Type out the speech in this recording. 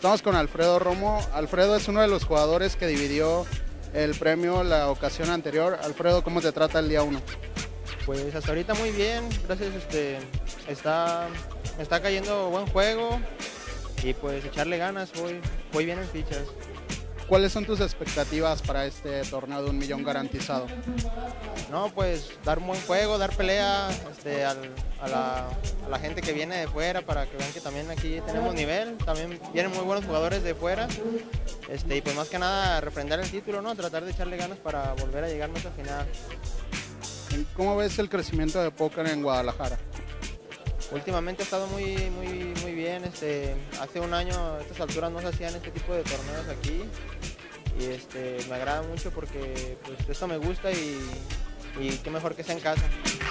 Estamos con Alfredo Romo. Alfredo es uno de los jugadores que dividió el premio la ocasión anterior. Alfredo, ¿cómo te trata el día 1? Pues hasta ahorita muy bien, gracias, está cayendo buen juego y pues echarle ganas, voy bien en fichas. ¿Cuáles son tus expectativas para este torneo de 1 millón garantizado? No, pues dar un buen juego, dar pelea a la gente que viene de fuera para que vean que también aquí tenemos nivel, también vienen muy buenos jugadores de fuera, y pues más que nada refrendar el título, ¿no? Tratar de echarle ganas para volver a llegar a esta final. ¿Cómo ves el crecimiento de póker en Guadalajara? Últimamente ha estado muy bien, hace un año a estas alturas no se hacían este tipo de torneos aquí y me agrada mucho porque pues esto me gusta y qué mejor que sea en casa.